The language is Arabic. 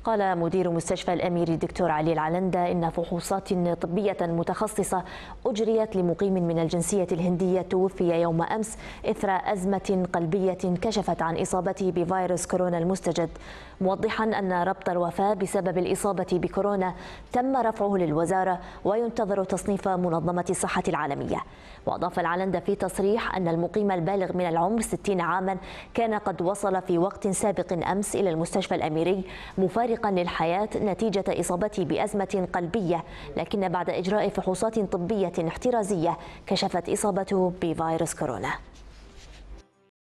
قال مدير مستشفى الأميري الدكتور علي العلندة إن فحوصات طبية متخصصة أجريت لمقيم من الجنسية الهندية توفي يوم أمس إثر أزمة قلبية كشفت عن إصابته بفيروس كورونا المستجد، موضحا أن ربط الوفاة بسبب الإصابة بكورونا تم رفعه للوزارة وينتظر تصنيف منظمة الصحة العالمية. وأضاف العلندة في تصريح أن المقيم البالغ من العمر 60 عاما كان قد وصل في وقت سابق أمس إلى المستشفى الأميري مفارقا للحياة نتيجة إصابته بأزمة قلبية، لكن بعد إجراء فحوصات طبية احترازية كشفت إصابته بفيروس كورونا.